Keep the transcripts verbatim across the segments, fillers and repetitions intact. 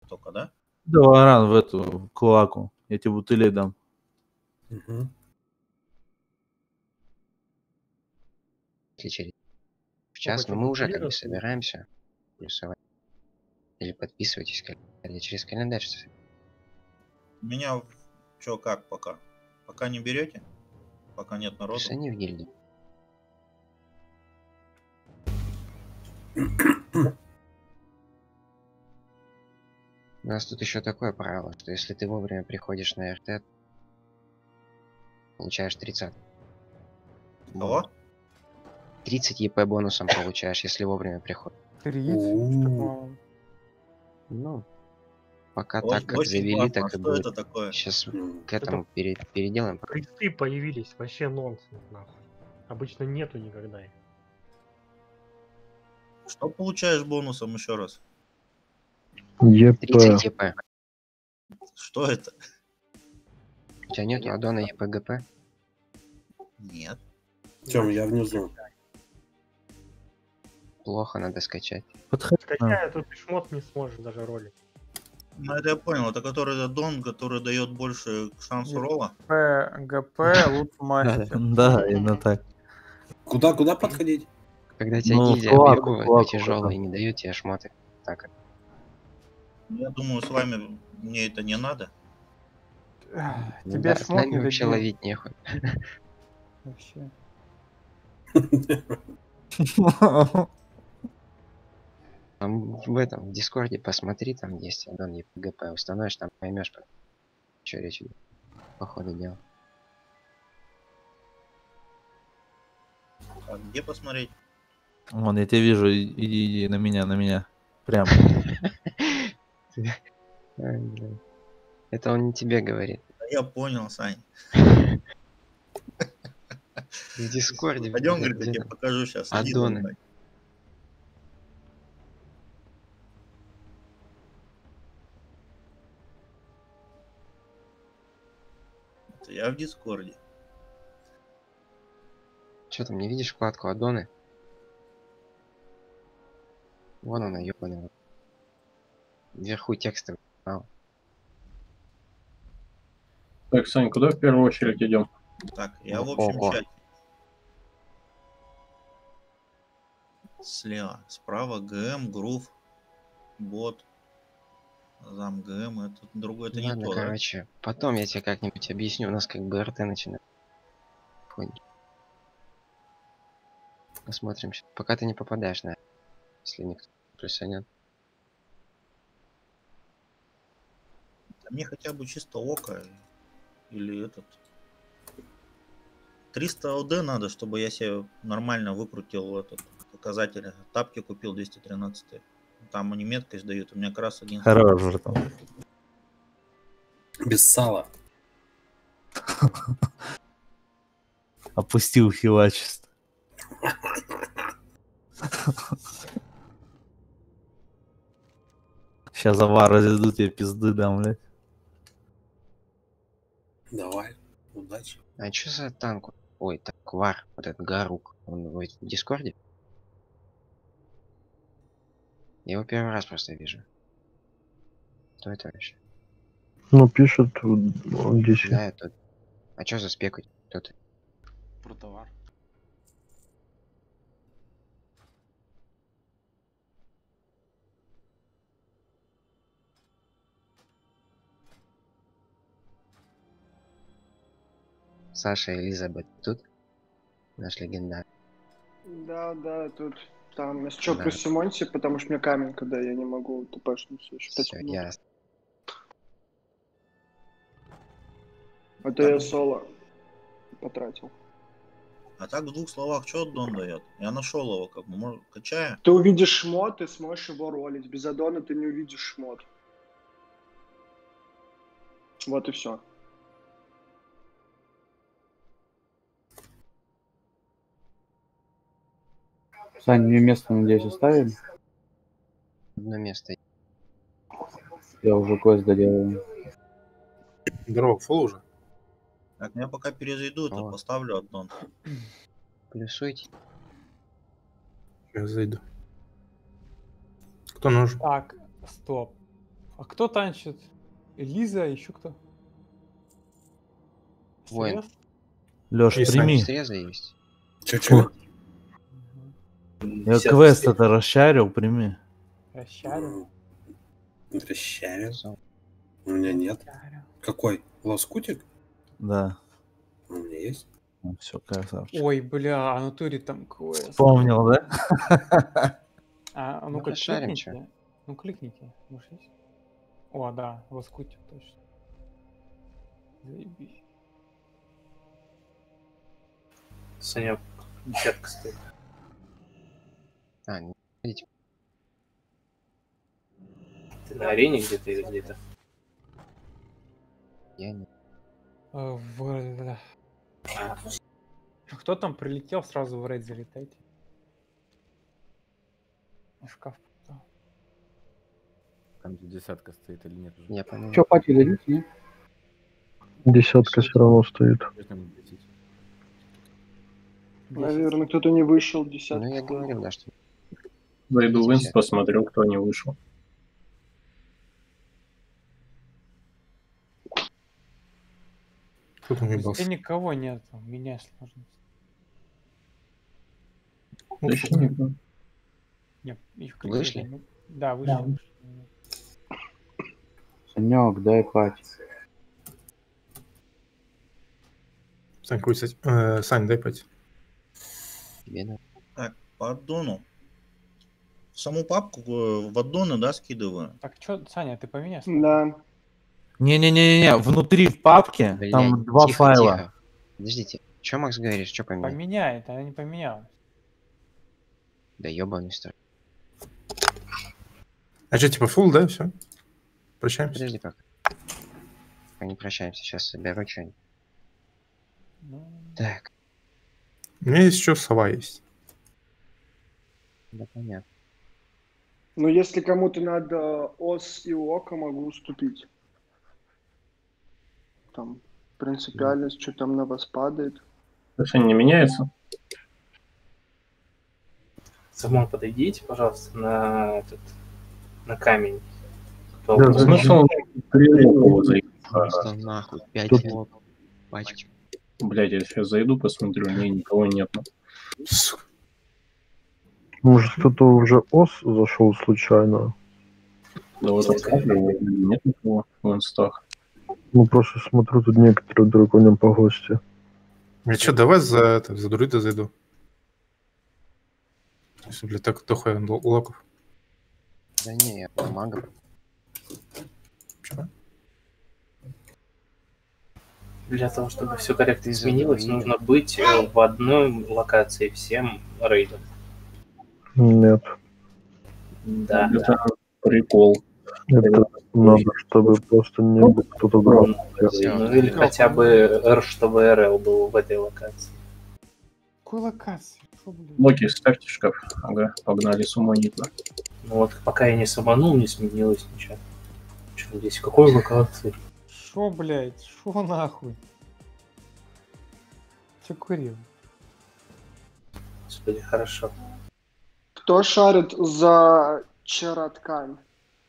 только, да? Давай, ран в эту клаку. Я тебе бутылей дам. Угу. Через час, но мы уже как бы собираемся плюсовать. Или подписывайтесь, или через календарь. Меня чё как пока? Пока не берете? Пока нет народу? Они в гильдии. У нас тут еще такое правило, что если ты вовремя приходишь на РТ, получаешь тридцать. Кого? тридцать ЕП бонусом получаешь, если вовремя приходишь. У-у-у. Ну, пока Очень- так, как очень завели, классно. так А и что будет. это такое? Сейчас М. к этому пере- переделаем. Кресты появились, вообще нонсенс, нахуй. Обычно нету никогда их. Что получаешь бонусом еще раз? тридцать ЕП. Что это? У тебя нету аддона ЕПГП? Нет. Тём, я внизу. Плохо, надо скачать. Подходи. Скачай, а тут шмот не сможешь даже ролить. Ну это я понял. Это который аддон, который дает больше шансу рола? ГП, лут мастер. Да, именно так. Куда, куда подходить? Когда тебя Ну, гильдия клаку, уебывает клаку, тяжелые и да. не дают тебе шмоты. Так. Я думаю, с вами мне это не надо. Ну Тебе да, с шмот нами не вообще дадим. ловить нехуй. Вообще. Там в этом, в Дискорде посмотри, там есть аддон ЕПГП. Установишь, там поймешь, что речь идет. По ходу дела. А где посмотреть? Вон, я тебя вижу. Иди, иди на меня, на меня. Прям. Ай, блин. Это он не тебе говорит. Да я понял, Сань. В Дискорде. Пойдем, где- говорит, я где тебе там? покажу сейчас. Аддоны. Я в Дискорде. Что там, не видишь вкладку аддоны? Вон она, ёбаная. Вверху текстовый канал. Так, Сань, куда в первую очередь идем? Так, я в общем Ого. чате. Слева, справа ГМ, грув, бот, зам ГМ, это другой, это не Ладно, то, да? короче, потом я тебе как-нибудь объясню. У нас как бы РТ начинает. Потихоньку. Посмотрим. щас. Пока ты не попадаешь на, если никто плюсанет. А мне хотя бы чисто око или этот. триста ОД надо, чтобы я себе нормально выкрутил этот показатель. Тапки купил двести тринадцать. Там они меткость дают, у меня как раз один. Хорош же там. Без сала. Опустил хилачество. Сейчас авар разведут, я пизды дам, блядь. Давай. Удачи. А чё за танк? Ой, так, Вар, вот этот Гарук. Он в в Дискорде? Я его первый раз просто вижу. Кто это вообще? Ну, пишет он здесь. Да, это. А чё за спеку? Кто ты? Про товар. Саша и Элизабет тут? Наш легендар. Да, да, тут там еще Да. плюс Симонти, потому что мне камень, когда я не могу тпшнуться еще пять Все, минут. ясно. А то я соло потратил. А так в двух словах, что аддон дает? Я нашел его, как бы, может, качаю. Ты увидишь шмот, ты сможешь его ролить. Без аддона ты не увидишь шмот. Вот и все. Сань, мне место, надеюсь, оставили? Одно место. Я уже квест доделаю. Здорово, фул уже. Так, я пока перезайду, то О. поставлю аддон. Плюсуйте. Я зайду. Кто нужен? Так, стоп. А кто танчит? Лиза, еще кто? Воин. Стресс? Лёш, И прими. Стреза есть. Чё-чё? Я квест это расшарил, прими. Расщарил. Трещавин. Всё. У меня нет. Расщарил. Какой? Лоскутик? Да. У меня есть. Все, красавчик. Ой, бля, а натуре там квест. Вспомнил, да? А, а Ну, ну-ка, расшарим, кликните. Ну, кликните. Может, есть? О, да, лоскутик точно. Заебись. Саня, десятка стоит. А, не видите. Ты на арене где-то или где-то? Я не... А, в- Кто там прилетел, сразу в рейд залетайте. Шкаф. пустой. Там десятка стоит или нет уже? Я понял. Че, пати дадите, нет? Десятка все равно стоит. Там десять. Наверное, кто-то не вышел Ну, десятку. я говорил, да, что... Зайду в инст, посмотрю, кто не вышел. Кто там Везде никого нет, меня сложно. Точно. Нет, их Вышли? какие-то, ну, Да, вышли. Да. вышли. Санек, дай пати. Сань, какой, кстати? Э, Сань, дай пати. Тебе надо. Так, по аддону. В саму папку э, в аддоны, да, скидываю. Так, что, Саня, ты поменяй? Да. Не-не-не-не, внутри в папке Блядь, там два тихо, файла. тихо. Подождите. Че, Макс, говоришь? Че поменять? Поменяй, это не поменял. Да ебаный стой. А что, типа фул, да, все? Прощаемся? Подожди пока. Пока не прощаемся, сейчас соберу что-нибудь. Ну, Так, У меня есть еще сова есть. да понятно. Но если кому-то надо ос и око, могу уступить. Там принципиальность, что там на вас падает. Саня не меняется? Самон, подойдите, пожалуйста, на этот, на камень. Кто- Да, Смысл его зайти? Просто нахуй, пять Тут- лоб, пачек. Блядь, я сейчас зайду, посмотрю, не, никого нет. Сука. Может, кто-то уже ос зашел случайно. Да вот открыл, нет никого в инстах. Ну, просто смотрю, тут некоторые драконям по гости. Я что, давай за это, за друида зайду. Если, блядь, так дохуя л- локов. Да не, я по магам. Чё? Для того, чтобы все корректно Ты изменилось, забыл. нужно быть э, в одной локации всем рейдом. Нет. Да. Это прикол. Это надо, чтобы просто не был кто-то другой. Ну или хотя бы R, чтобы эр эл был в этой локации. какой локации? Шо, блин? Локи, ставьте шкаф. Ага, погнали суманить. Ну вот, пока я не суманул, не сменилось ничего. Что здесь? В какой локации? Шо, блядь? Шо нахуй? Че курил? Господи, хорошо. Кто шарит за чароткань?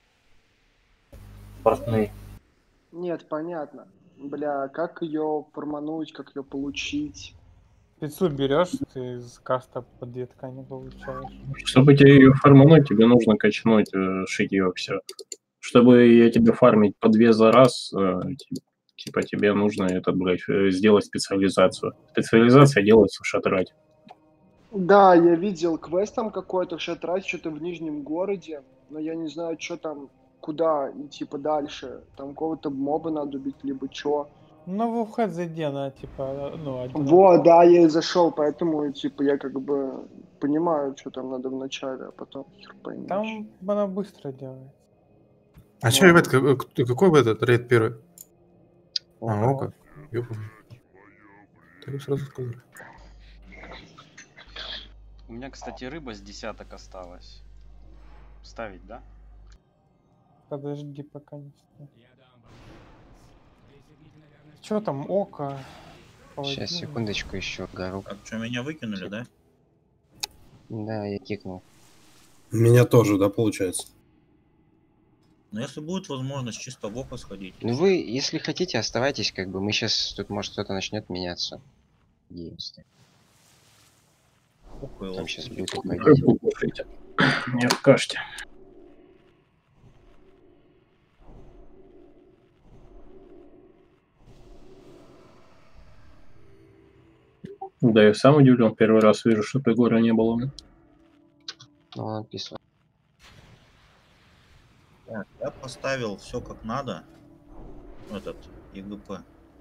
Портные. Нет, понятно. Бля, как ее формануть, как ее получить? Пиццу берешь, ты из каста по две ткани получаешь. Чтобы тебе ее фармануть, тебе нужно качнуть э, шитье все. Чтобы ее тебе фармить по две за раз, э, ти- типа тебе нужно этот, блядь, э, сделать специализацию. Специализация делается в шатрате. Да, я видел квест там какой-то, шатрать что-то в Нижнем городе, но я не знаю, что там, куда и типа дальше. Там кого-то моба надо убить, либо чё. Ну, в вход зайди, она типа, ну, один. Вот, да, я и зашел, поэтому, типа, я как бы понимаю, что там надо вначале, а потом хер поймешь. Там она быстро делает. А че, ребят, как- к- какой вы этот рейд первый? О, А, око. Ёпа. Так вы сразу сказали. У меня, кстати, рыба с десяток осталась. Ставить, да? Подожди, пока не ставь. Че там, око? сейчас, паладин? секундочку еще, гору. Так, что, меня выкинули, да? Да, я кикнул. Меня тоже, да, получается? Но если будет возможность чисто в око сходить. Ну вы, если хотите, оставайтесь, как бы мы сейчас тут, может, кто-то начнет меняться. Единственное. Там сейчас будет уходить. Рыбу кушайте. Не откажете. Да, я сам удивлен. Первый раз вижу, что Егора не было. Ну, он описывал. Так, я поставил все как надо. Этот ЕГП.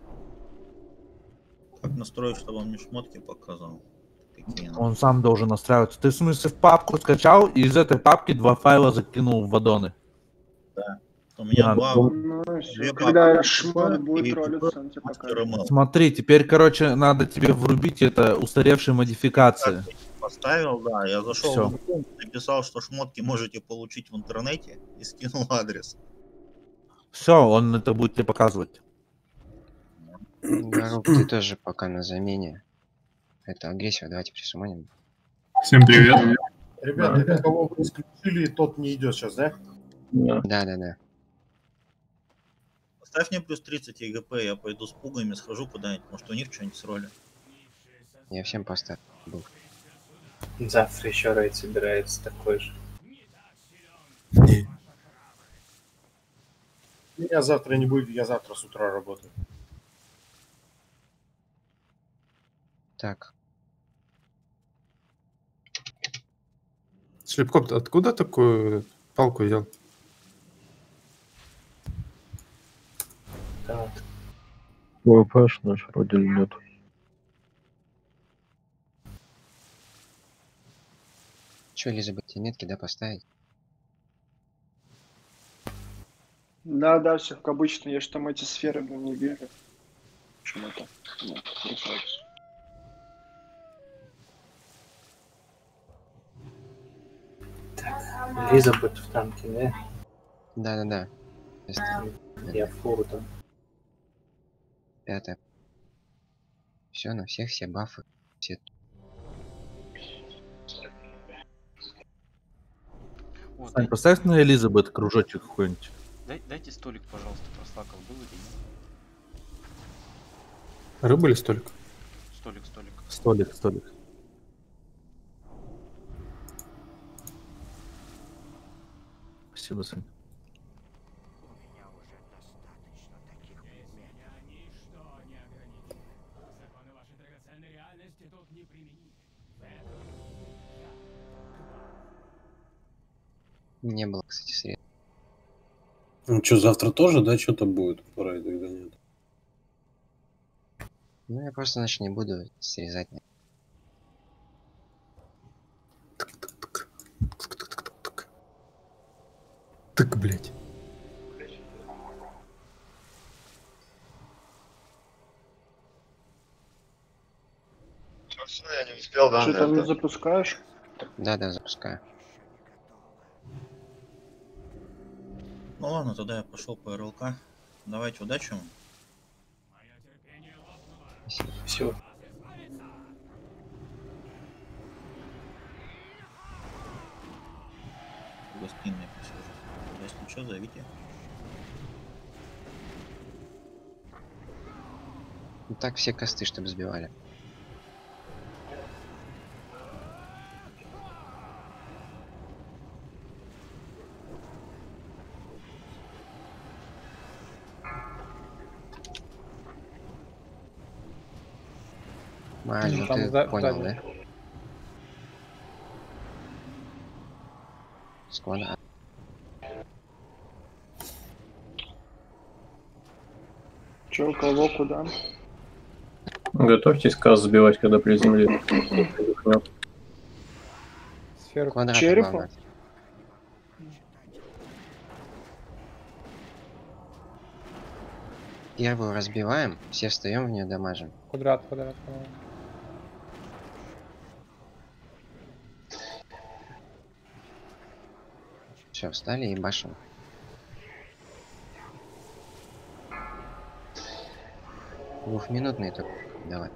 Как настроить, чтобы он мне шмотки показал? Какие надо? Он сам должен настраиваться. Ты в смысле в папку скачал и из этой папки два файла закинул в аддоны? Да. У меня Да, два. Ну, две всё, когда папки шмот ЕГП будет и ролиться, он тебе Master покажет. эм эл. Смотри, теперь, короче, надо тебе врубить это устаревшие модификации. Поставил, да. Я зашел Всё. в игру, написал, что шмотки можете получить в интернете и скинул адрес. Все, он это будет тебе показывать. Гарук, ты тоже пока на замене. Это агрессия, давайте присуманим. Всем привет. Ребята, это кого вы исключили, тот не идет сейчас, да? Да. Да, да, да. Поставь мне плюс тридцать ЕГП, я пойду с пугами, схожу куда-нибудь. Может, у них что-нибудь с роли. Я всем поставил. Был. Завтра еще рейд собирается такой же. Меня завтра не будет, я завтра с утра работаю. Так. Шлепкоп, откуда такую палку взял? Так. ВПш наш вроде нет. Че, Лиза, тебе метки, да, поставить? Да, да, все как обычно. Я ж там эти сферы, блин, не вижу. Почему-то. Нет, рефлекс. Лиза будет в танке, да? Да, да, да. Я в фуру там. Пятое. Все, на всех все бафы. Все. О, Сань, дай- поставь на Элизабет кружочек какой-нибудь. дай- дайте столик, пожалуйста, прослакал был или нет? Рыба или столик? Столик, столик. Столик, столик. Спасибо, Сань. Не было, кстати, средств. Ну что, завтра тоже, да, что-то будет? Пора тогда нет. Ну, я просто, значит, не буду срезать. Так, блядь. Все, я не успел, да? Что там это- не запускаешь? Да, да, запускаю. Ну ладно, тогда я пошел по РЛК. Давайте, удачи вам. Все. В гостиной посижу. Если что, зовите. Ну так все косты, чтобы сбивали. Маль, ну Там ты за- понял, сзади. да? Сквада. Че, кого, куда? Готовьтесь каз забивать, когда приземлит. Сферу. Квадрат Черепа? главное. Первую разбиваем, все встаем в нее, дамажим. Квадрат, квадрат. квадрат. Все, встали и башим. Двухминутный только. Давай.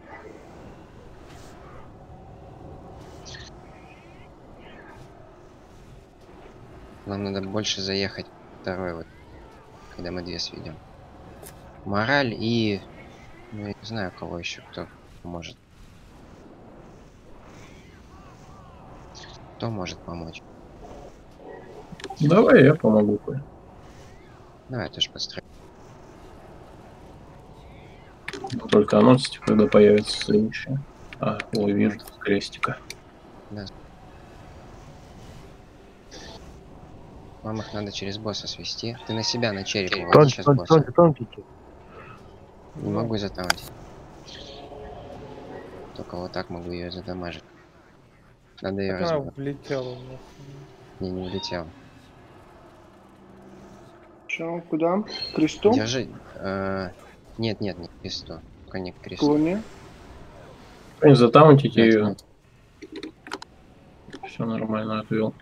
Нам надо больше заехать второй вот, когда мы две сведем. Мораль и... Ну, я не знаю, кого еще кто может. Кто может помочь? Давай я помогу. Коль. Давай, я тоже построю. Только анонсите, когда появится следующее. А, ой, вижу крестика. Да. Вам их надо через босса свести. Ты на себя, на череп уводи Танки, сейчас танки, босса. танки, танки. Не могу затаунтить. Только вот так могу ее задамажить. Надо ее Так она разбить. влетела. в нас. Не, не улетел. Че, куда? К кресту? Держи. э, Нет, нет, не к кресту. Только не к К кресту. луне? Не затаунтите Нет, ее. нет. Все нормально отвел.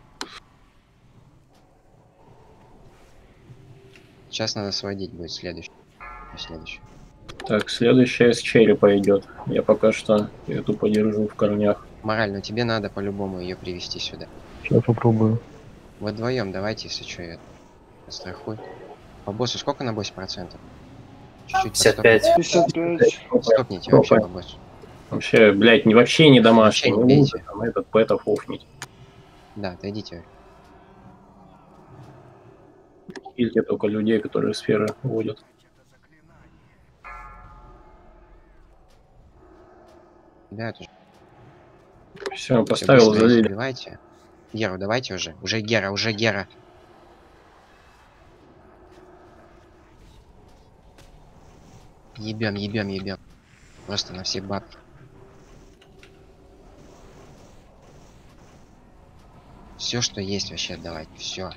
Сейчас надо сводить будет следующий. Следующий. Так, следующая с черепа идет. Я пока что эту подержу в корнях. Мораль, но тебе надо по-любому ее привести сюда. Сейчас попробую. Вы вдвоем давайте, если что, я страхуй. По боссу сколько на боссе процентов? Чуть-чуть пятьдесят пять. пятьдесят пять. Стопните вообще по боссу. Вообще, блядь, не вообще не домашний. Вообще не Не бейте. нужно там этот пэтов офнить. Да, отойдите. Или только людей, которые сферы водят. Да, тоже. Все, поставил, залили. Убивайте. Геру, давайте уже. Уже Гера, уже Гера. Ебем, ебем, ебем. Просто на все бабки. Все, что есть, вообще отдавать. Все.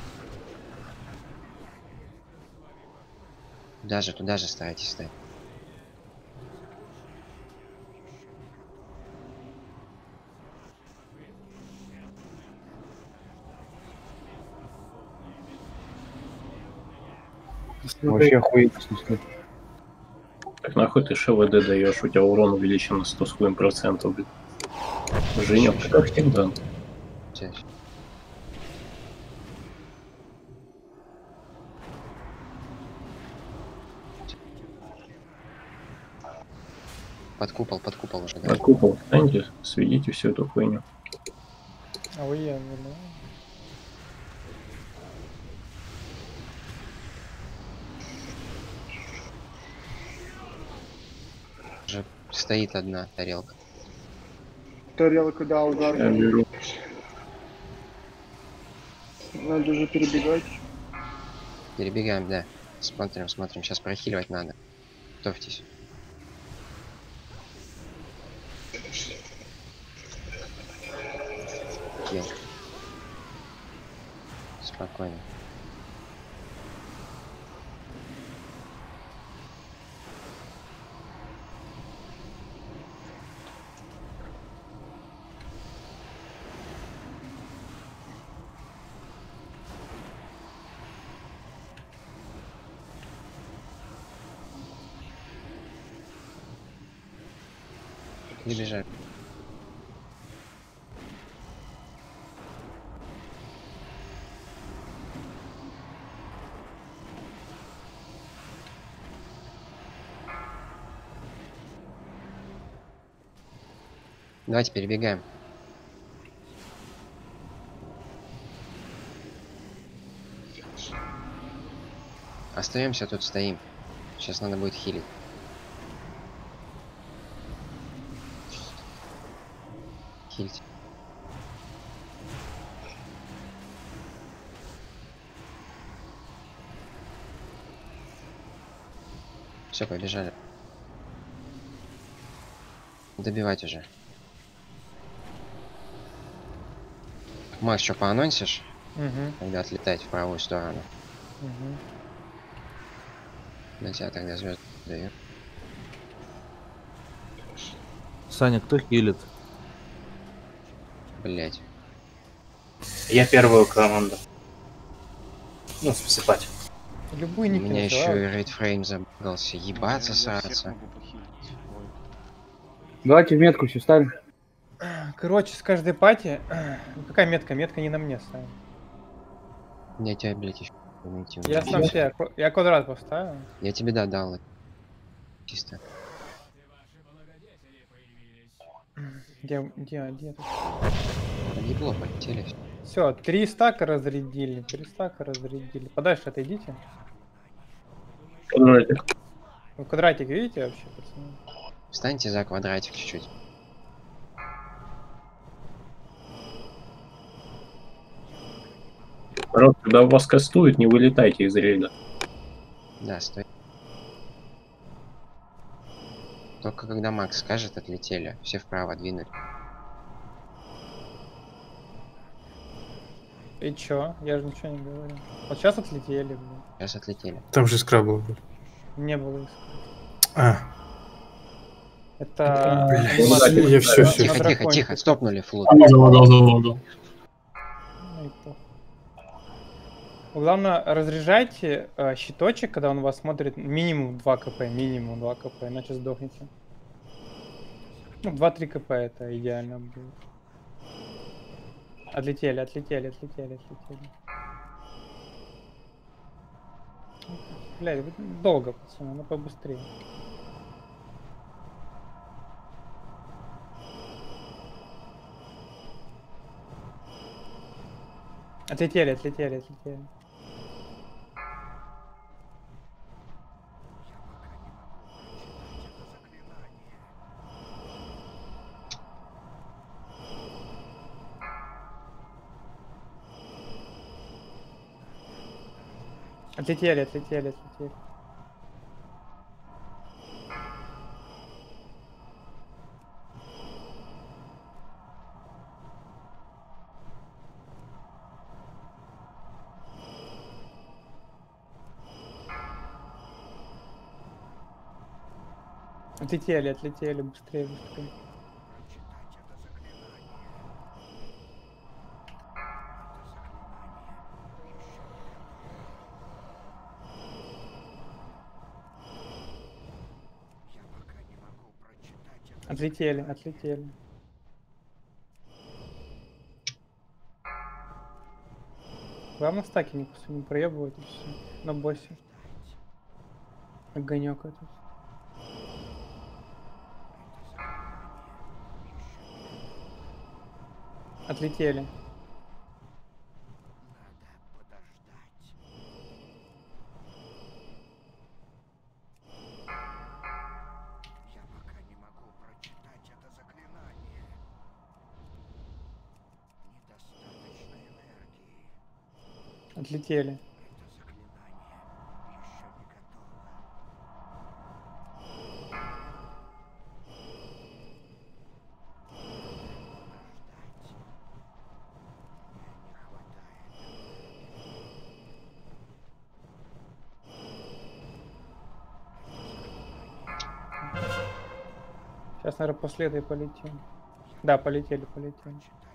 Даже туда же старайтесь стать. Вообще охуенно снесли. Так нахуй ты ШВД даешь, у тебя урон увеличен на сто с хуем процентов. блин. Женек, ты как всегда. Сейчас. Под купол, под купол уже, да? На купол встаньте, сведите всю эту хуйню. А вы я, ну, Уже стоит одна тарелка. Тарелка, да, удар. Я беру. Надо уже перебегать. Перебегаем, да. Смотрим, смотрим. Сейчас прохиливать надо. Готовьтесь. Хил. Спокойно. Не бежать. Давайте перебегаем. Остаемся тут, стоим. Сейчас надо будет хилить. Хильте. Все, побежали. Добивать уже. Макс, что поанонсишь? Угу. Когда отлетать в правую сторону. Угу. На тебя тогда звезд даю. Саня, кто хилит? Блять. Я первую команду. Ну, спасибать. Любой У не меня еще и рейдфрейм забагался. Ебаться, сраться. Давайте в метку все ставим. Короче, с каждой пати... Какая метка? Метка не на мне ставим. Не тебя, блять, еще. Найти Я уже. сам себе, ква- я квадрат поставил. Я тебе да, дал. Чисто. Где, где, где тут? Ебло полетели. Все, три стака разрядили, три стака разрядили. Подальше отойдите. Квадратик. Вы квадратик видите вообще, пацаны? Встаньте за квадратик чуть-чуть. Народ, когда вас кастуют, не вылетайте из рейда. Да, стой. Только когда Макс скажет, отлетели. Все вправо двинули. И чё? Я же ничего не говорю. Вот сейчас отлетели, блин. Сейчас отлетели. Там же искра была. Не было искры. А, Это... Блядь, анимация я всё, на всё. Тихо, тихо, драконе. тихо, стопнули флот. Залагал, залагал. Ну и похуй. Главное, разряжайте э, щиточек, когда он вас смотрит, минимум два кп, минимум два кп, иначе сдохнете. Ну, два-три кп это идеально будет. Отлетели, отлетели, отлетели, отлетели. Блядь, вы долго, пацаны, ну побыстрее. Отлетели, отлетели, отлетели. Отлетели, отлетели, отлетели. Отлетели, отлетели, быстрее, быстрее. Отлетели, отлетели. Главное стаки не, не проебывать и все. На боссе. Огонек этот. Отлетели. Отлетели. Сейчас, наверное, после этой полетим. Да, полетели, полетели.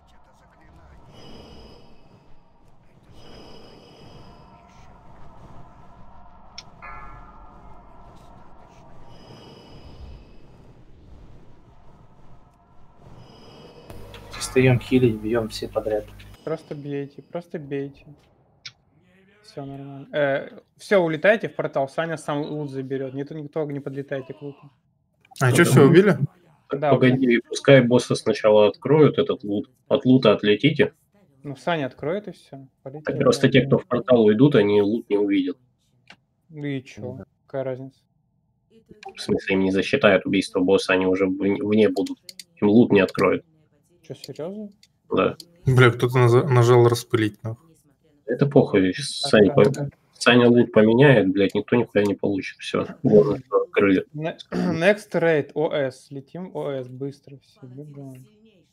Встаем хилить, бьем все подряд. Просто бейте, просто бейте. Все нормально. Э, все, улетайте в портал. Саня сам лут заберет. Никто, никто не подлетайте к луту. а что, все убили? Да, Погоди, пускай босса сначала откроют этот лут. От лута отлетите. Ну, Саня откроет и все. Так просто те, кто в портал уйдут, они лут не увидят. Ну и чё? Какая разница? В смысле, им не засчитают убийство босса, они уже вне вне будут. Им лут не откроют. Че, серьезно? Да. Бля, кто-то нажа- нажал распылить, нахуй. Это похуй. Саня, по- Саня лут поменяет, блядь, никто нихуя не получит. Все. Вот, открыли. Не- Next raid, ОС. Летим ОС, быстро все, бегаем.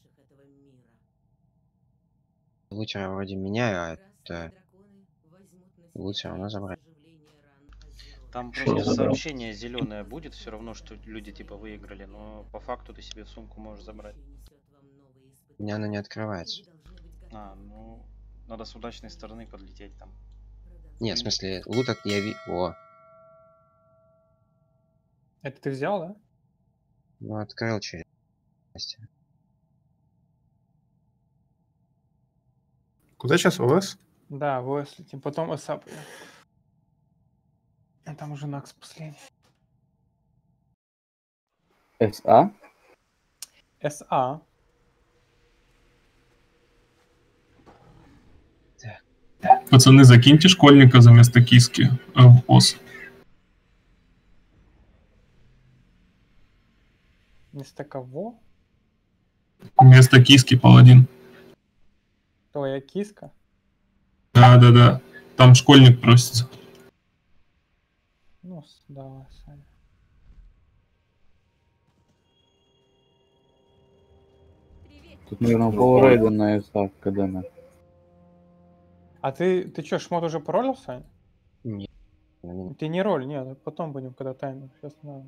Лучше я вроде меняю, а это... Лучше равно забрать. Там Ещё не просто забрал. сообщение зеленое будет, все равно, что люди типа выиграли, но по факту ты себе сумку можешь забрать. У меня она не открывается. А, ну, надо с удачной стороны подлететь там. Не, в смысле, лут от я ви... О, Это ты взял, да? ну открыл через... Куда сейчас ОС? Да, выслите. Потом СА. А там уже Накс последний. СА? СА. Пацаны, закиньте школьника за место киски э, в босс. Вместо кого? Вместо киски паладин. Твоя киска? Да, да, да. Там школьник просится. Ну, давай, Саня. Тут, наверное, полрейда на СА, когда на. А ты, ты чё, шмот уже поролил, Сань? Нет. Ты не роль, нет, потом будем, когда таймер. Сейчас надо.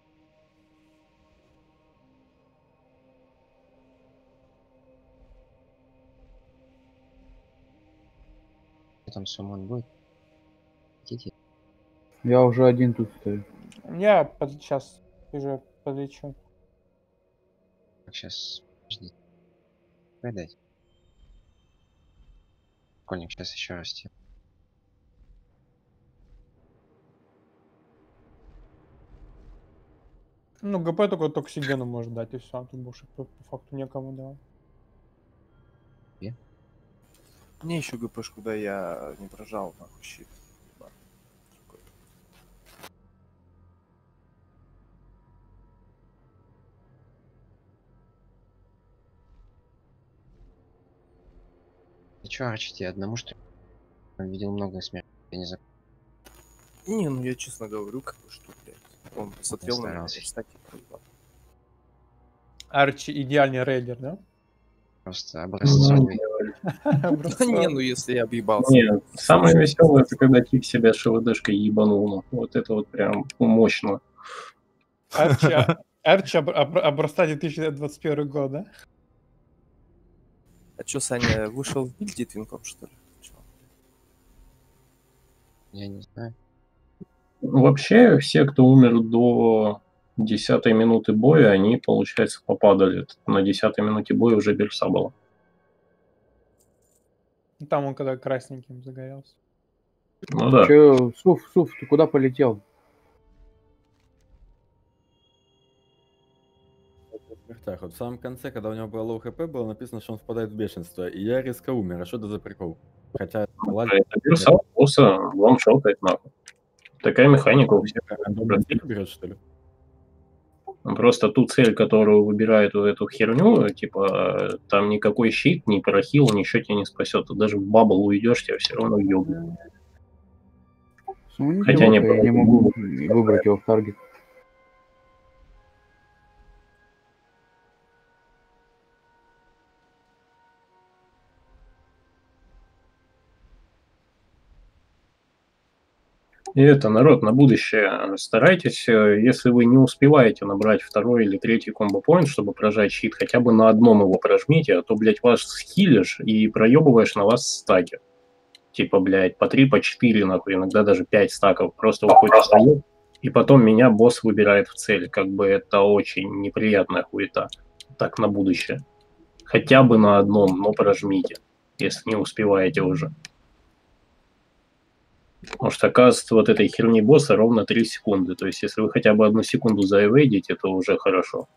Там суммон будет? Хотите? Я уже один тут стою. Я под... сейчас уже подлечу. Так, сейчас, подожди. Дать. Школьник сейчас еще раз. те- Ну, ГП только токсигену может дать, и все. Тут больше по, по факту некому давать. Мне еще ГПшку, да, я не прожал, нахуй, щит. Да. Ты чё арчите? Одному что ли? Он видел много смерти. Я не знаю. Не, ну я честно говорю, как бы, что, блядь. Он смотрел на меня, старался. кстати, проебал. Арчи идеальный рейдер, да? Просто образцовый. Не, ну если я объебался. Не, самое веселое, это когда тип себя ШВДшкой ебанул. ну. Вот это вот прям мощно. Арчи, Арчи об- об- образца две тысячи двадцать первый год, да? А чё, Саня, вышел в гильдии твинком, что ли? Чё? Я не знаю. Вообще, все, кто умер до десятой минуты боя, они, получается, попадали. На десятой минуте боя уже берса было. Ну, там он когда красненьким загорелся. Ну да. Че, Суф, Суф, ты куда полетел? В смертях. Вот в самом конце, когда у него было лоу хп, было написано, что он впадает в бешенство. И я резко умер. А что это за прикол? Хотя... ладно. Это берса босса ваншотает нахуй. Такая механика у всех. Берет, что ли? Просто ту цель, которую выбирает вот эту херню, типа, там никакой щит, ни прохил, ничего тебя не спасет. Ты даже в бабл уйдешь, тебя все равно ёбнут. Ну, Хотя не, я не могу выбрать его в таргет. И это, народ, на будущее старайтесь, э, если вы не успеваете набрать второй или третий комбо-поинт, чтобы прожать щит, хотя бы на одном его прожмите, а то, блядь, вас схилишь и проебываешь на вас стаки. Типа, блядь, по три, по четыре, нахуй, иногда даже пять стаков. Просто уходит встает, и потом меня босс выбирает в цель. Как бы это очень неприятная хуета. Так на будущее. Хотя бы на одном, но прожмите, если не успеваете уже. Потому что, оказывается, вот этой херни босса ровно три секунды. То есть, если вы хотя бы одну секунду заэвейдите, то уже хорошо.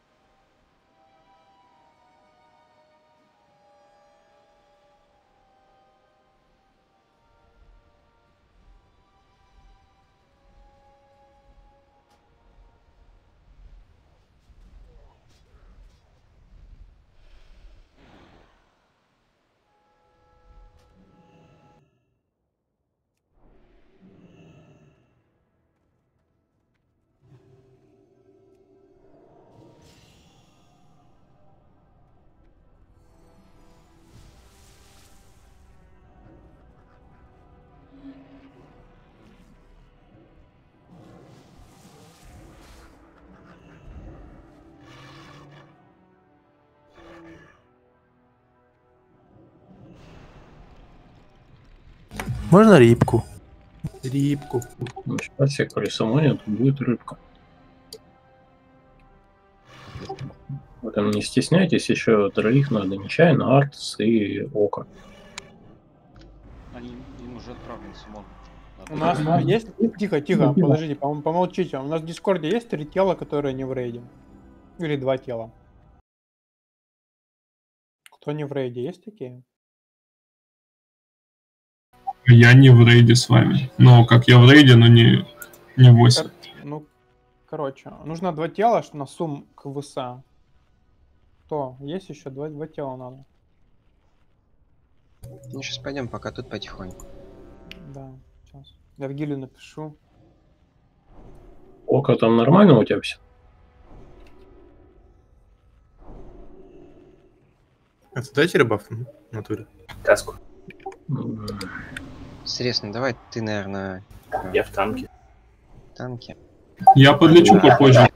Можно рыбку? Рыбку. Ну, сейчас все колесомонят, будет рыбка. Вы там не стесняйтесь, еще троих надо, нечаянно, Артс и Ока. Симон. У нас есть... Тихо, тихо, подождите, пом- помолчите. У нас в Дискорде есть три тела, которые не в рейде? Или два тела? Кто не в рейде, есть такие? Я не в рейде с вами. Но как я в рейде, но не, не восемь. Кор- Ну, короче, нужно два тела, что на сум к ВСА. Кто? Есть еще два, два тела надо. Ну, сейчас пойдем пока тут потихоньку. Да, сейчас. Я в гилю напишу. Око, там нормально у тебя все? Это дайте ребаф в натуре. Каску. Срезно, давай ты, наверное... Я в танке. Танке. Я подлечу попозже.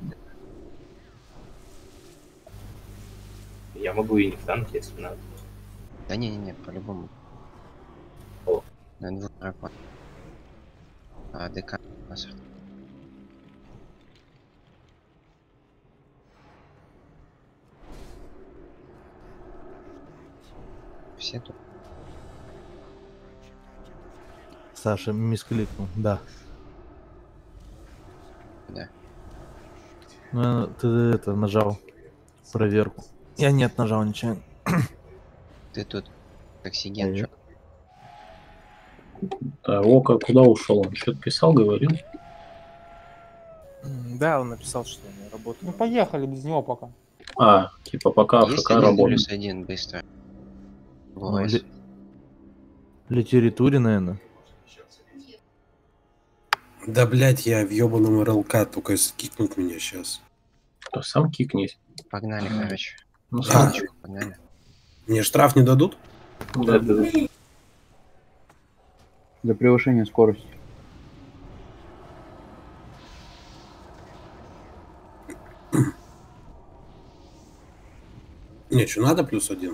Я могу и не в танке, если надо. Да не-не-не, по-любому. О. На двух дракон. А, ДК. Пассорд. Все тут. Саша мискликнул, да. Да. Ну, ты это нажал проверку. Я нет, нажал ничего. Ты тут. Оксиген, чё? Да, Око куда ушел? Он что-то писал, говорил? Да, он написал, что он работает. Ну поехали без него пока. А, типа пока Есть АФК один работает. плюс один быстро. Ну, Войс. ли- Литературе, наверное. Да, блядь, я в ебаном РЛК, только скикнут меня сейчас. То сам кикнись. Погнали, короче. Ну, Да. Сам. Погнали. Мне штраф не дадут? Да, да. За превышение скорости. Не, что надо плюс один?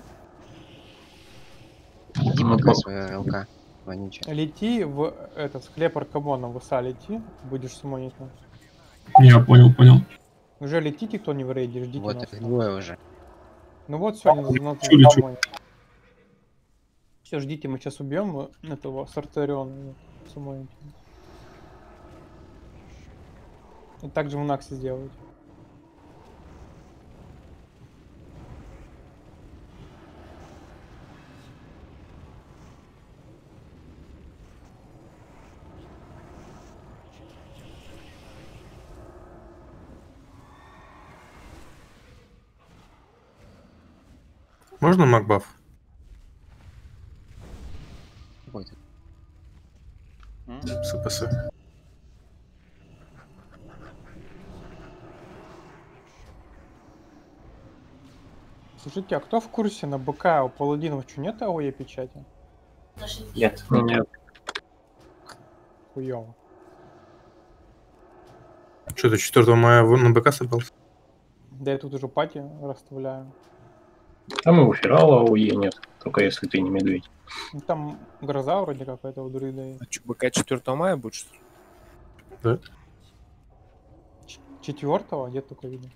Иди пока свою РЛК. Вонючая. Лети в этот склеп Аркамона, в ВСА лети, будешь смотреть. Я понял, понял. Уже летите, кто не в рейде, ждите Вот нас. их двое уже. Ну вот сегодня на Чё лечу? Все, ждите, мы сейчас убьем этого Сартериона. Самой. И также в Наксе сделать. Можно макбаф? Какой ты? СПС. Слушайте, а кто в курсе на БК у паладинов что нет АОЕ печати? Нет. Нет. Хуёво. Что, ты четвёртого мая в- на БК собрался? Да я тут уже пати расставляю. Там и у Ферала АОЕ нет, только если ты не медведь. Ну, там гроза вроде какая-то у друида есть. А что, БК четвёртого мая будет, что ли? Да. Ч- Четвертого? Где только видно?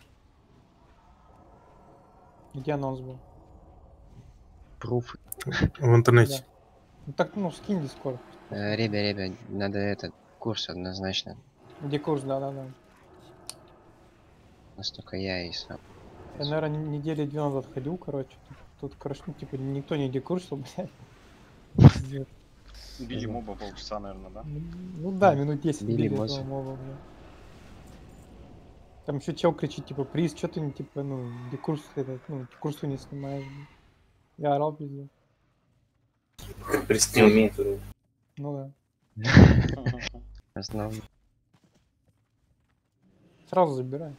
Где анонс был? Пруф. В интернете. Да. Ну так, ну, скинь Дискорд. Э, Ребя, ребя, надо этот курс однозначно. Где курс, да-да-да. Настолько я и сам. Я, наверное, недели две назад ходил, короче. Тут, тут, короче, ну, типа, никто не декурсил, блядь. Пиздец. Били моба полчаса, наверное, да? Ну да, минут десять Били били босса. этого моба, бля. Там еще чел кричит, типа, приз, что ты не, типа, ну, декурс, этот, ну, курсу не снимаешь, бля. Я орал, пиздец. Приз не умеет вроде. Ну да. Основной. Сразу забирай.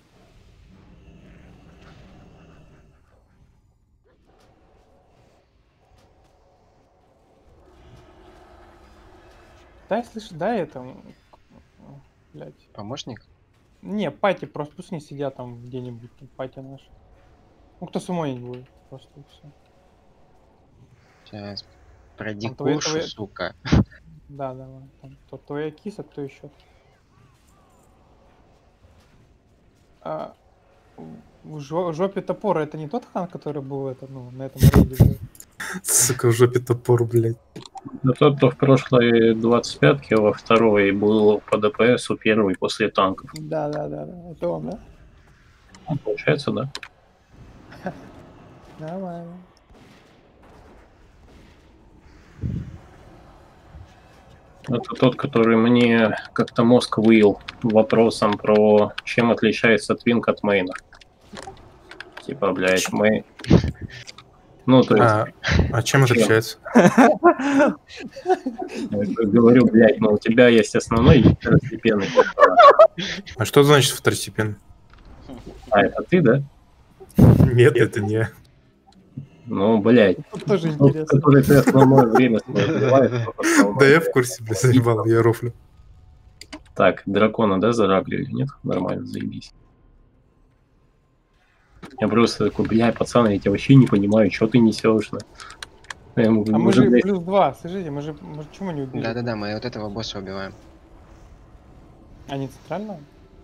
Дай, слышь, дай это, блядь. Помощник? Не, пати, просто пусть не сидят там где-нибудь, там, пати наши. Ну, кто сумонить будет, просто и все. Сейчас. Про Там твои- дикушу, твои- сука. Да, давай. Там, то твоя киса, кто еще? А, в жо- жопе топора это не тот хан, который был это, ну, на этом рейде был? Сука, в жопе топор, блядь. Да тот, кто в прошлой двадцать пятке, во второй был по ДПСу первый после танков. Да, да, да, да. Это он, да? Ну, получается, да. Нормально. Это тот, который мне как-то мозг выил вопросом про чем отличается твинк от мейна. Типа, блядь, мейн. Ну, то есть... А, а чем отличается? Я говорю, блядь, ну у тебя есть основной и второстепенный. А что значит второстепенный? А, это ты, да? Нет, это не я. Ну, блядь. Тут тоже Ну, интересно. который ты основное время свое отбиваешь, только основное. Да я в курсе, бля, заебал, я рофлю. Так, дракона, да, зарабли или нет? Нормально, заебись. Я просто такой, бля, пацаны, я тебя вообще не понимаю, что ты несешь, на. Я ему, А мы может, же блядь, плюс два, скажите, мы же, мы же почему не убили? Да-да-да, мы вот этого босса убиваем. А не центрального?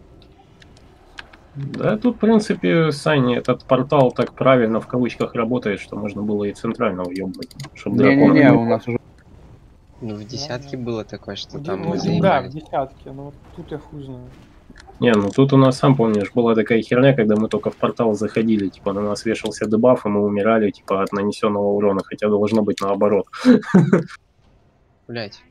Да, тут, в принципе, Сань, этот портал так правильно в кавычках работает, что можно было и центрального ёбать, чтобы Не-не-не, дракона... у нас уже... Ну, в десятке было такое, что Ну, там ну, мы да, заебали. в десятке, но вот тут я хуй знаю. Не, ну тут у нас, сам помнишь, была такая херня, когда мы только в портал заходили, типа на нас вешался дебаф, и мы умирали, типа, от нанесенного урона, хотя должно быть наоборот. Блять.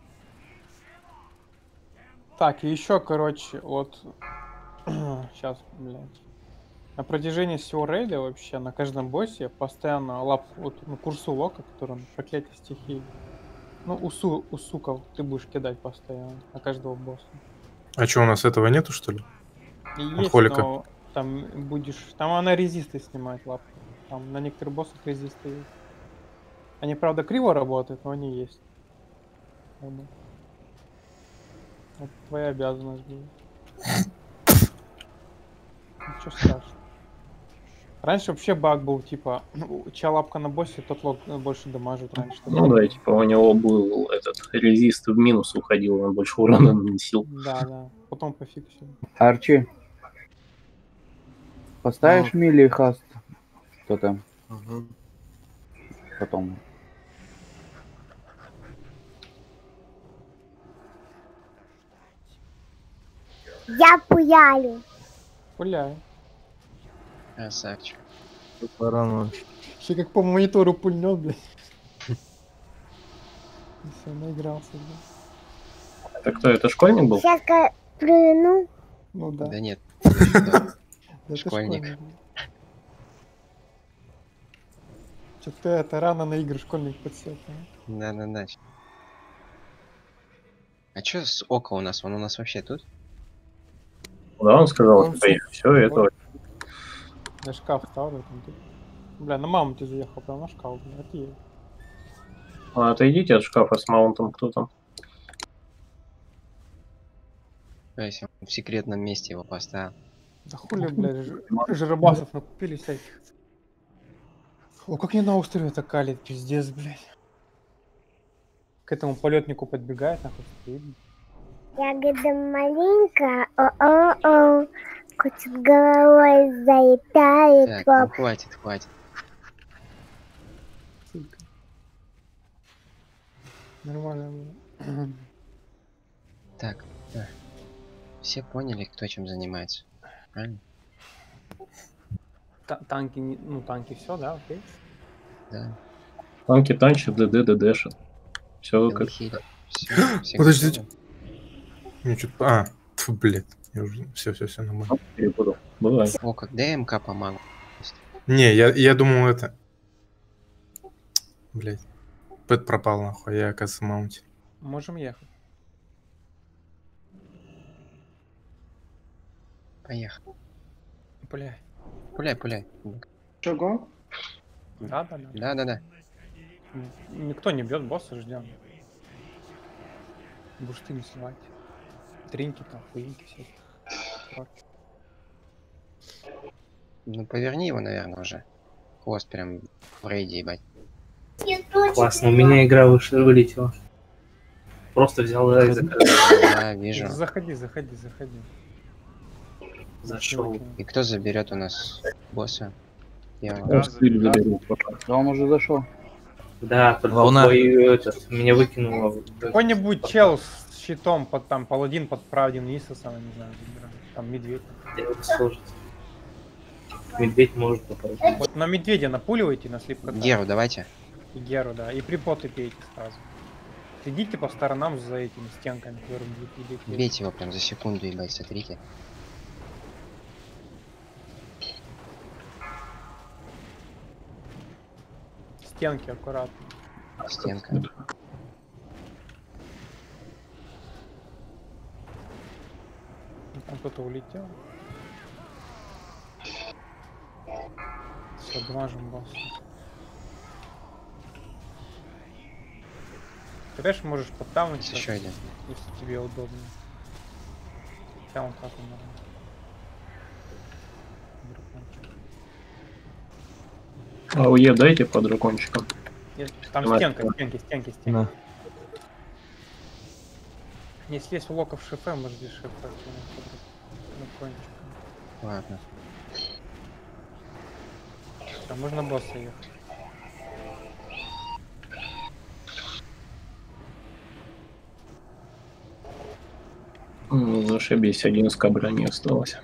Так, и еще, короче, вот... Сейчас, блядь. На протяжении всего рейда вообще, на каждом боссе постоянно лап... Вот, ну, курсу лока, который он проклятие стихии. Ну, у, су... у суков ты будешь кидать постоянно на каждого босса. А что, у нас этого нету, что ли? И У есть, Холика. но там будешь... Там она резисты снимает лапку. Там на некоторых боссах резисты есть. Они, правда, криво работают, но они есть. Как бы. Это твоя обязанность будет. Ничего страшного. Раньше вообще баг был, типа, ну, чья лапка на боссе, тот лог больше дамажит раньше. Ну да, типа у него был этот резист в минус уходил, он больше урона наносил. Да, да. Потом пофиксил. Арчи, поставишь Ну. мили и хаст? Что там? Ага. Потом. Я пуялю. Пуляю. Красавчик. Еще как по монитору пульнет, блядь. Все, наигрался, блядь. Это кто, это школьник был? Сейчас плюну. Ну да. Да нет. Да это Школьник. Что-то ты это рано на игры школьник подсел. Да-да-да. А чё с Око у нас? Он у нас вообще тут? Да, он сказал, Он типа, все, это... Я шкаф ставлю там. Ты... Бля, на маму ты заехал, прям на шкаф, бля, это ей. А, отойдите от шкафа с маунтом, кто там. То есть он в секретном месте его поставил. Да хули, блядь, ж... жиробасов накупили всяких. О, как не на острове это калит, пиздец, блядь. К этому полетнику подбегает, нахуй стоит. Ягода маленькая, о-о-о, крутит головой, залетает. Так, ну хватит, хватит. Сука. Нормально, блядь. Так, да. Все поняли, кто чем занимается. Правильно? Та- танки, не- ну танки все, да, окей. Да. Танки танчат, ДД, ДДшат. Все как... Подождите. Мне что-то... А, тьфу, блядь. Я уже... Все, все, все, нормально. Перепутал. Бывает. О, как ДМК помогу. Не, я, я думал это... Блядь. Пэт пропал, нахуй, я, оказывается, в маунте. Можем ехать. Поехали. Бля. Пуляй, пуляй. Чего? Да, да, да. Да, да, да. Н- Никто не бьет босса, ждем. Бушты не сливать. Тринки там, хуинки все. Вот. Ну поверни его, наверное, уже. Хвост прям в рейде, ебать. Классно, у меня игра выше вылетела. Просто взял и закрыл. Да, вижу. Заходи, заходи, заходи. Зашел. И кто заберет у нас босса? Я Да, Да, он уже зашел. Да, только Волна. твой, этот, меня выкинуло. Какой-нибудь чел с щитом под там паладин под правдин Исосом, не знаю, там медведь. Медведь может попасть. Вот на медведя напуливайте на слепкота. Геру давайте. И Геру, да. И припоты пейте сразу. Следите по сторонам за этими стенками, которые будут видеть. Бейте его прям за секунду, ебать, смотрите. Стенки аккуратно. Стенка. Там кто-то улетел. Все, дамажим босса. Ты, конечно, можешь подтавнуть, еще один, если тебе удобно. Хотя он так умер. АОЕ дайте по дракончикам. Там Давай. стенка, стенки, стенки, стенки. Да. Если есть у локов шифе, может здесь шифе. Дракончиком. Ладно. А можно босса ехать. Ну, зашибись, один из кабра не осталось.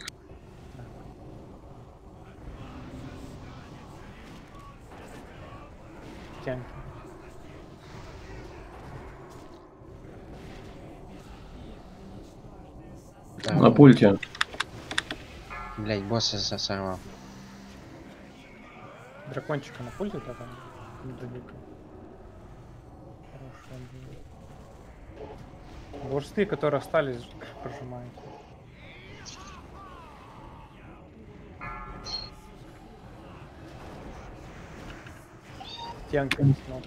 Стенки. Да, На пульте. блять, босса сорвал. Дракончика на пульте, да, там? Недалеко. Хорошо было. Бурсты, которые остались, прожимают. Стенка не смог.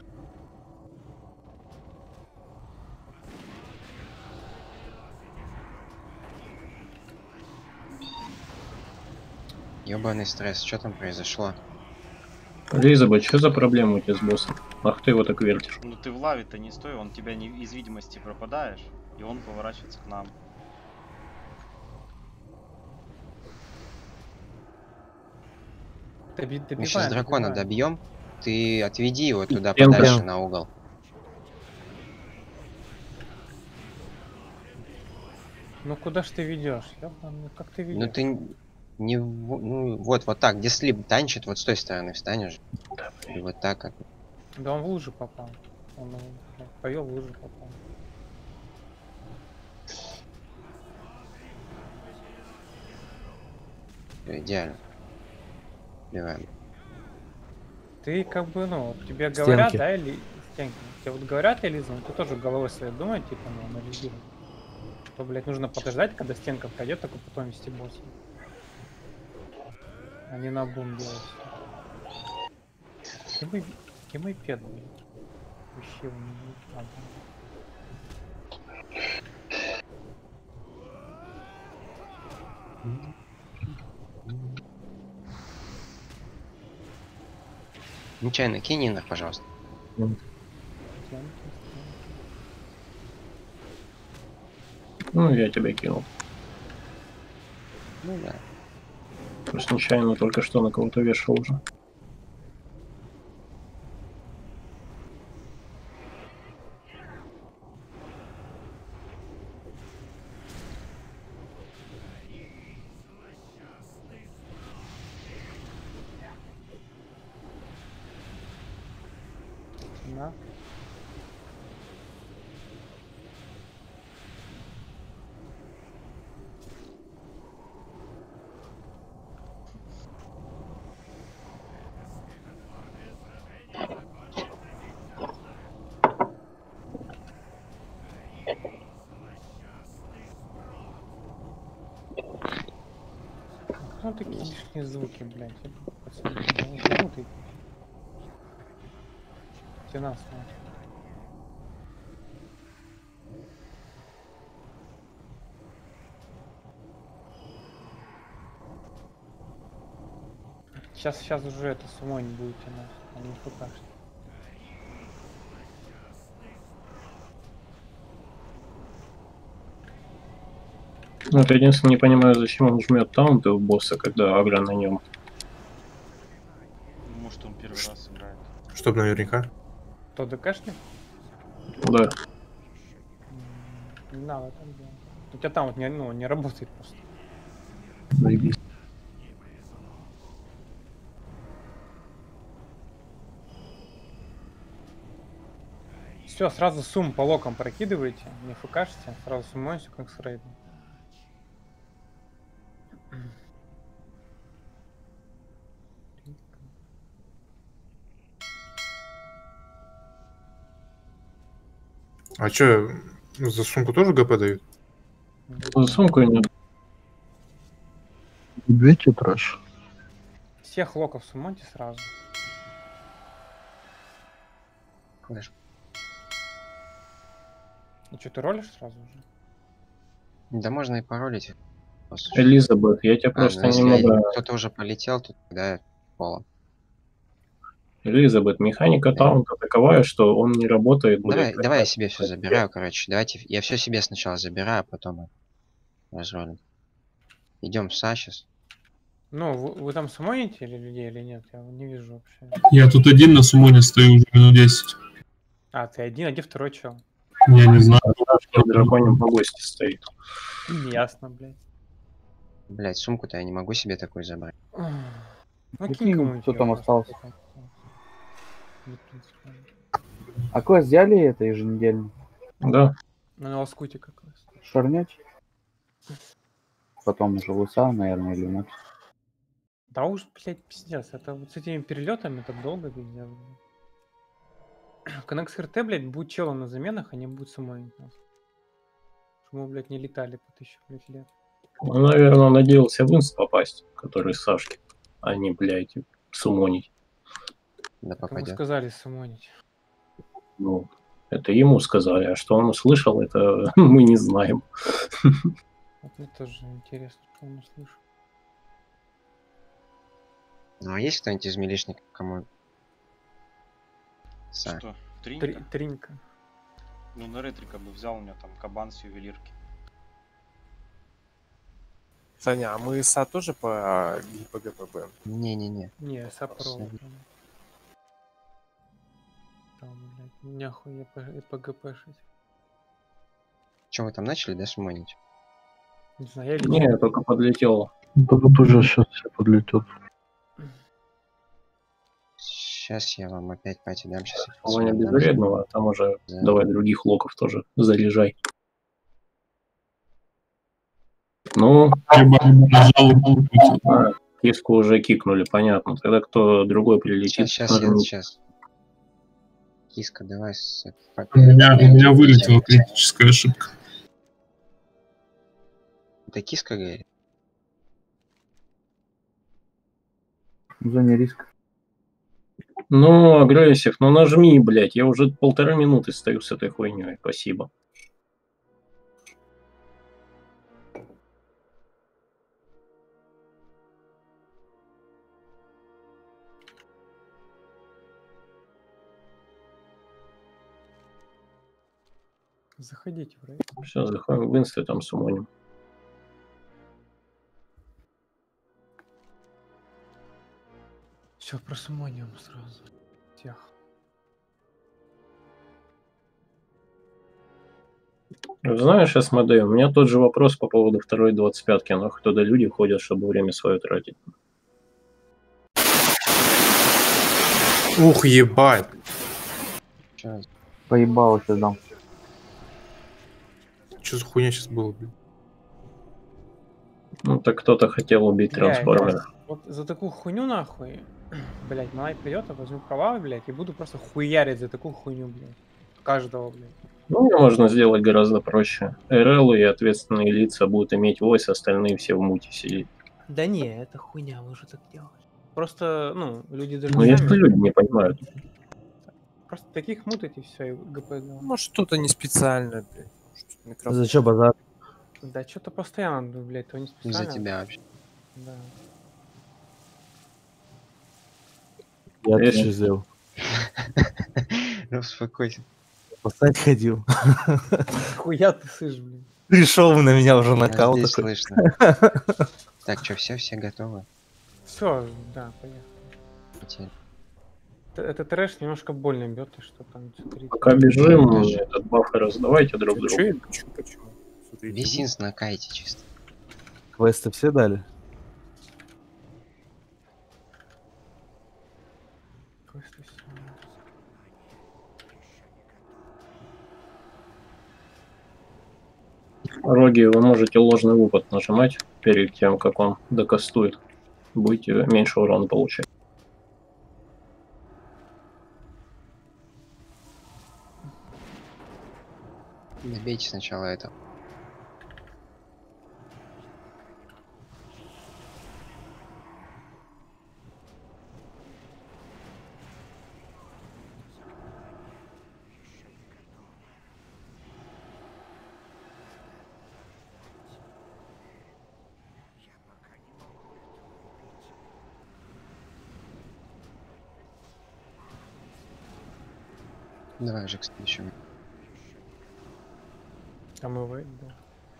Ёбаный стресс, что там произошло? Элизабет, что за проблема у тебя с боссом? Ах ты его так вертишь. Ну ты в лаве-то не стой, он тебя не из видимости пропадаешь, и он поворачивается к нам. Доби- Мы добиваем, сейчас дракона добиваем. добьем. Ты отведи его туда Стенка. подальше на угол. Ну куда ж ты ведешь? Ну как ты ведешь? Ну ты не... в- Ну вот, вот так, где слип танчит, вот с той стороны встанешь. И вот так как. Да он в лужу попал. Он повел в лужу попал. Идеально. Убиваем. Ты как бы, ну, вот тебе говорят, Стенки. да, или стенки. Тебе вот говорят, Элиза, ну ты тоже головой своей думай, типа, ну, анализируй. Что, блядь, нужно подождать, когда стенка пройдет, только потом вести босса. А не на бум делать. Где мой, где мой пед, блядь? Вообще его не надо. Нечаянно кинь инер, пожалуйста. Ну, я тебя кинул. Ну да. Просто нечаянно только что на кого-то вешал уже. Да. Ну такие лишние звуки, блядь. Пацаны, ну ты. Стена смотри. Сейчас, сейчас уже это самой не будете, на, не фукашь. Ну, это единственное, не понимаю, зачем он жмет таунты в босса, когда агро на нем. Может он первый раз играет. Чтоб наверняка. Кто ДКшник? Да. Не надо там делать. У тебя там вот не, ну, не работает просто. Заебись. Все, сразу сумму по локам прокидываете, не фкашите, сразу суммуете, как с рейдом. А чё, за сумку тоже ГП дают? За сумку нет. Две тетрадь. Всех локов суммуйте сразу. Флэш. И что, ты ролишь сразу уже? Да можно и паролить. Элизабет, я тебя А, просто ну, если немного... кто-то уже полетел, то тогда пола. Элизабет, механика таунта таковая, что он не работает. Давай, блядь, давай я себе все забираю, короче. Давайте я все себе сначала забираю, а потом разролим. Идем в СА сейчас. Ну, вы, вы там суммоните или людей, или нет? Я не вижу вообще. Я тут один на сумоне стою уже минут десять. А, ты один, а где второй чел? Я не знаю. В драконьем погосте стоит. Ясно, блядь. Блять, сумку-то я не могу себе такой забрать. Ну, кинь Прикинь, кому-нибудь кто её там просто. остался. А квест взяли это еженедельно? Да. Ну, на лоскуте как раз. Шарнять? Потом уже луса, наверное, или нет? Да уж, блядь, пиздец. Это вот с этими перелетами так долго, пиздец. В Коннекс РТ, блядь, будет челом на заменах, они будут суммонить нас. Чтобы мы, блядь, не летали по тысячу блядь, лет. Он, наверное, надеялся в инст попасть, который с Сашки, а не, блядь, сумонить. Да Кому попадет. сказали суммонить? Ну, это ему сказали, а что он услышал, это мы не знаем. Вот мне тоже интересно, что он услышал. Ну а есть кто-нибудь из милишников, кому... Са. Что? Три- Тринька? Тринька. Ну, на ретрика бы взял, у меня там кабан с ювелирки. Саня, а мы СА тоже по ГПГПБ? Не-не-не. Не, сапро. Абсолютно. Там, блядь, нахуй я по ГПшить. Че, вы там начали, да, суммонить? Не знаю, я Не, я только подлетел. Да тут уже сейчас все подлетет. Сейчас я вам опять пати дам. Сейчас Ваня безвредного, а там уже Да. давай других локов тоже заряжай. Ну, а, киску уже кикнули, понятно. Тогда кто другой прилетит. Сейчас, сейчас, я, нажмите. сейчас. Киска, давай с... У меня, у меня вылетела критическая ошибка. Это киска говорит? В зоне риска. Ну, агрессив, ну нажми, блядь. Я уже полторы минуты стою с этой хуйней. Спасибо. Заходите в рейд. Все, заходим в инсты, там сумоним. Все, просумоним сразу. Тех. Знаешь, СМД, у меня тот же вопрос по поводу второй двадцать пятки. Нахуй туда люди ходят, чтобы время свое тратить. Ух, ебать. Сейчас. Поебало сейчас дам. Что за хуйня сейчас было, блин? Ну так кто-то хотел убить Бля, трансформера. Вот за такую хуйню нахуй, блять, Малай придет, я возьму права, блять, и буду просто хуярить за такую хуйню, блять. Каждого, блять. Ну, ее можно сделать гораздо проще. РЛ и ответственные лица будут иметь войс, остальные все в муте сидеть. Да не, это хуйня, вы уже так делаете. Просто, ну, люди даже Ну, не если сами- люди не понимают. Просто таких мутайте, все, и ГП. да. Ну, что-то не специально, блядь. Что-то микрофон. За что базар? Да что-то постоянно, ну, блядь, то не специально. За тебя вообще. Да. Я Если- тоже сделал. Ну, успокойся. Спасать ходил. Хуя ты сышь, блин. Пришел на меня уже А накал здесь такой. слышно. Так, что, все, все готовы? Все, да, поехали. Хотели. Т- Это трэш немножко больно бьет, и что там смотрите. Пока бежим, этот бафы раздавайте друг другу. Че я бычу, почему? Смотрите, Весь инс на кайте чисто. Квесты все дали? Квесты всё. Роги, вы можете ложный выпад нажимать перед тем, как он докастует. Будете меньше урона получать. Добейте сначала это. Давай уже к следующему. Там и вы, да.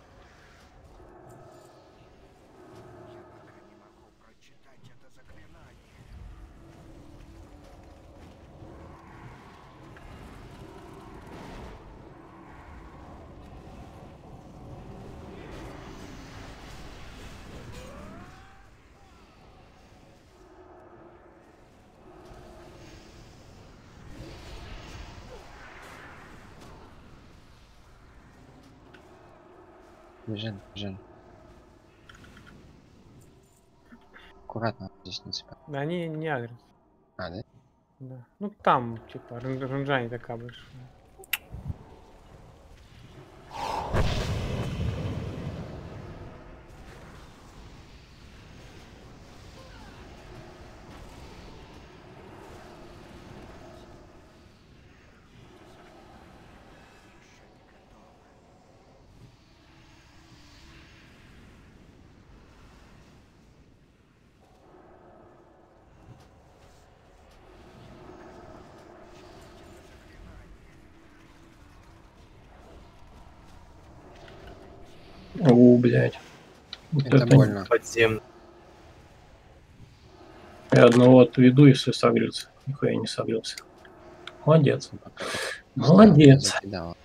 Бежим, бежим. Аккуратно здесь не цепляй. Да они не агрят. А, да? Да. Ну там, типа, рен- ренджа не такая большая. У, блядь. Вот Это больно. Подземный. Я одного отведу, если согрелся. Нихуя не согрелся. Молодец. Молодец. Закидала.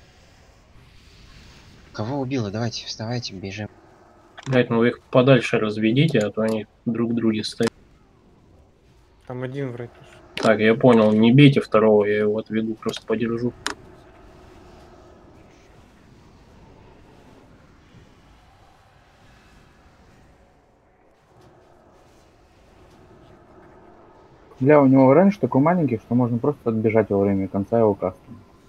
Кого убило? Давайте, вставайте, бежим. Блять, ну вы их подальше разведите, а то они друг в друге стоят. Там один вроде. Так, я понял, не бейте второго, я его отведу, просто подержу. Бля, у него раньше такой маленький, что можно просто отбежать во время конца его каста.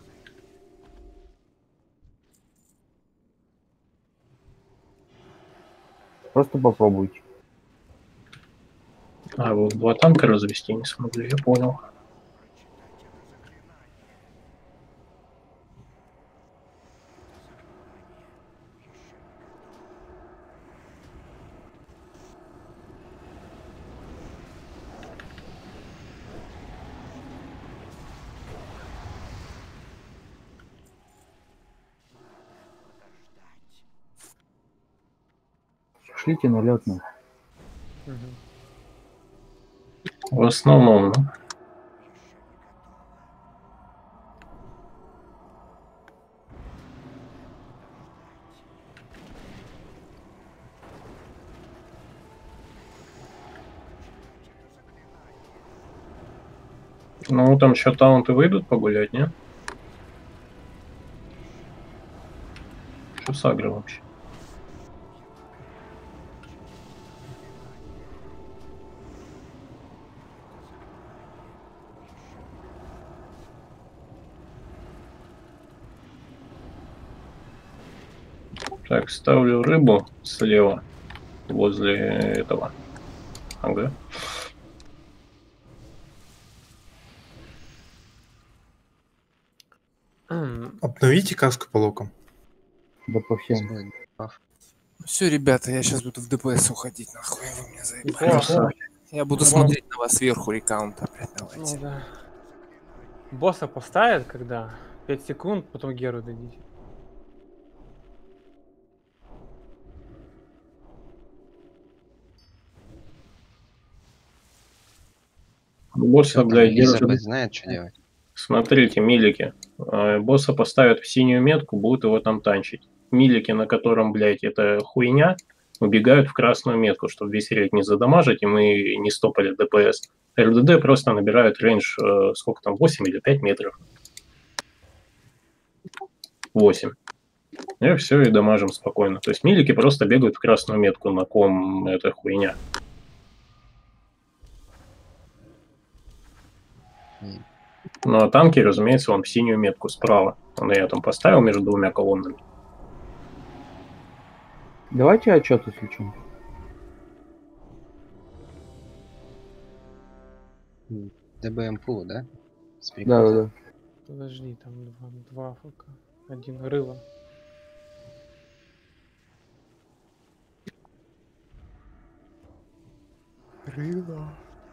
Просто попробуйте. А, вы два танка развести не смогли, я понял. Шлите на летную. В основном, ну. Ну, там еще таунты выйдут погулять, не? Что с агро вообще? Так, ставлю рыбу слева, возле этого. Ага. Обновите каску по локам. Да по всем. Все, ребята, я сейчас буду в ДПС уходить, нахуй вы меня заебали. Босса. Я буду Ну, смотреть на вас сверху рекаунта, блядь, давайте. Ну да. Босса поставят, когда? пять секунд, потом Геру дадите. Босса, блядь, Элизабет держит. знает, что делать. Смотрите, милики. Э, Босса поставят в синюю метку, будут его там танчить. Милики, на котором, блядь, это хуйня, убегают в красную метку, чтобы весь рейд не задамажить, и мы не стопали ДПС. РДД просто набирают рейндж, э, сколько там, восемь или пять метров. восемь. И все, и дамажим спокойно. То есть милики просто бегают в красную метку, на ком эта хуйня. Ну а танки, разумеется, он в синюю метку справа. Он я там поставил между двумя колоннами. Давайте отчет, если что. ДБМ пул, да? Да, да, да. Подожди, там два, два АФК. Один рыло. Рыло.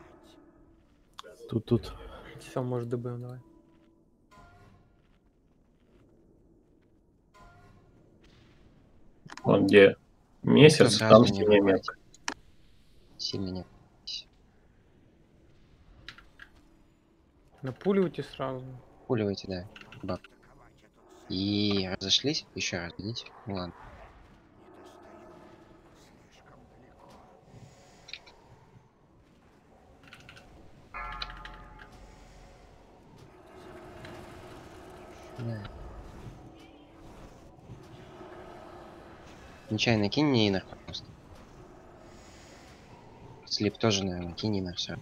Тут, тут. Все, может ДБМ давай. Вот где месяц, Сразу там не синяя бывает. метка. Сильно нет. Напуливайте сразу. Пуливайте, да. Бак. И разошлись. Еще раз, видите? Ну ладно. Да. Нечаянно кинь мне инер, пожалуйста. Слип тоже, наверное, кинь инер, все.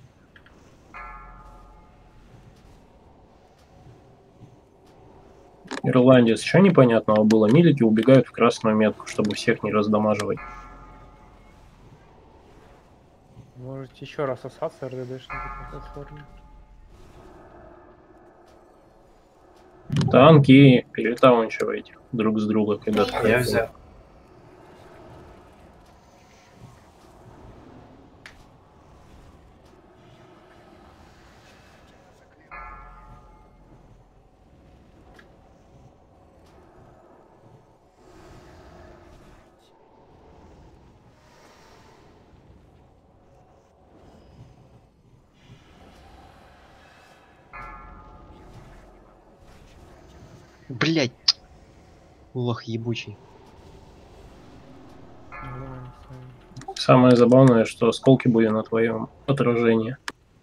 Ирландец, что непонятного было? Милики убегают в красную метку, чтобы всех не раздамаживать. Можете еще раз осаться РДДшники по платформе. Танки перетаунчивайте друг с друга, когда Я взял. Блять! Лох ебучий. Самое забавное, что осколки были на твоем отражении.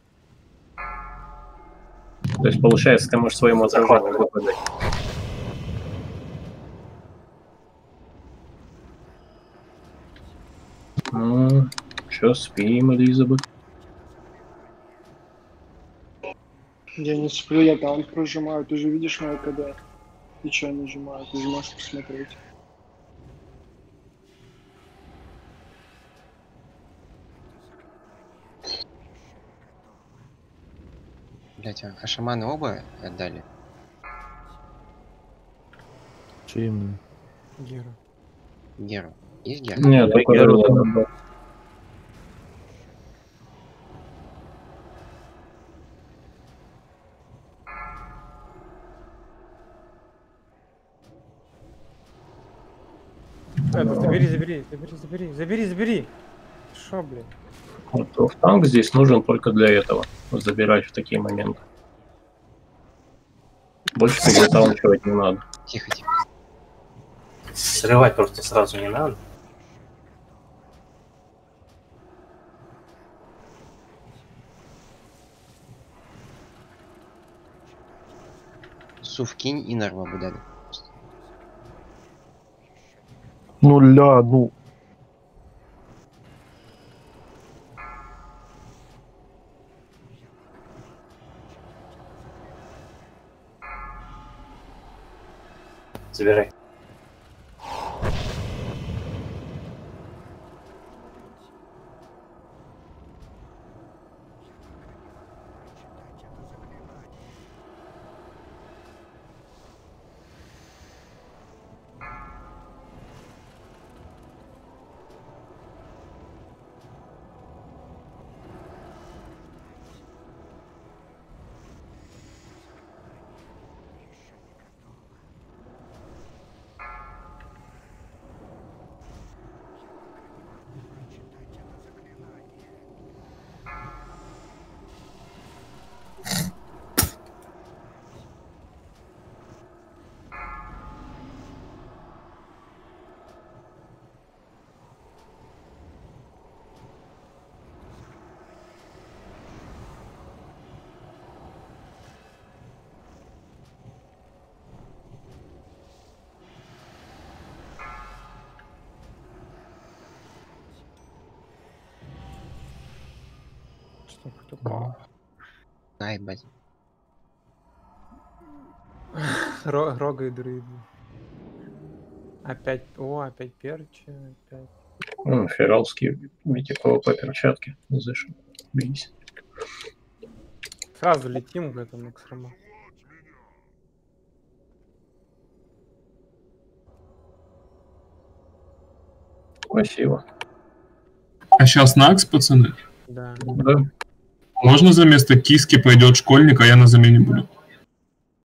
То есть, получается, ты можешь своему отражению выпадать. Ну, чё, спим, Элизабет? Я не сплю, я танк прожимаю. Ты же видишь мой КД. И чё я нажимаю? Ты же можешь посмотреть. Блять, а шаманы оба отдали? Че именно? Гера. Геру. Есть Гера? Нет, только Геру Рыло. там. Это, забери, забери, забери, забери, забери, забери. Шо, блин? Вот, в танк здесь нужен только для этого. Вот забирать в такие моменты. Больше перетаунчивать не надо. Тихо, тихо. Срывать просто сразу не надо. Сув кинь и нарва будет. Ну ля, ну. Забирай. Конечно, упал. Ай, бать. Ро- Рога и друиды. Опять, о, опять перчи, опять. Ну, фералские Витякова по перчатке. Зашел. Бейся. Сразу летим к этому, к срама. Красиво. А сейчас Накс, пацаны? Да. Да. Можно за место киски пойдет школьник, а я на замене буду?